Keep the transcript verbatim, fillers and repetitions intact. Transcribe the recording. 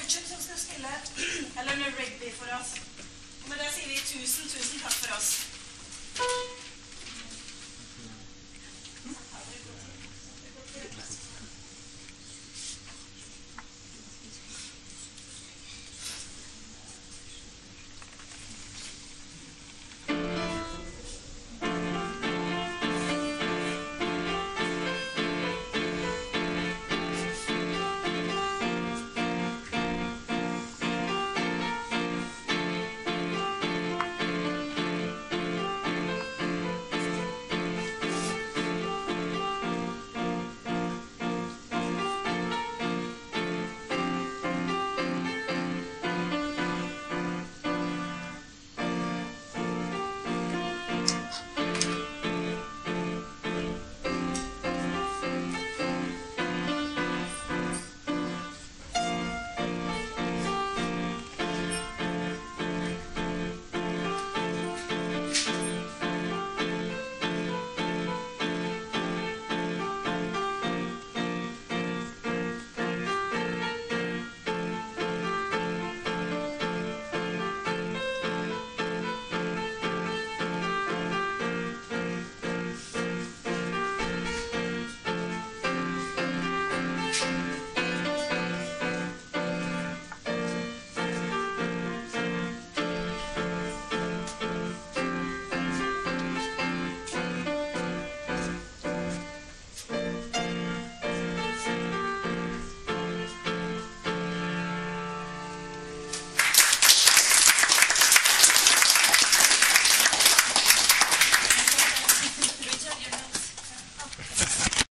Richard som skal spille Elenor Rigby for oss. Og med det sier vi tusen, tusen takk for oss. Richard, you're not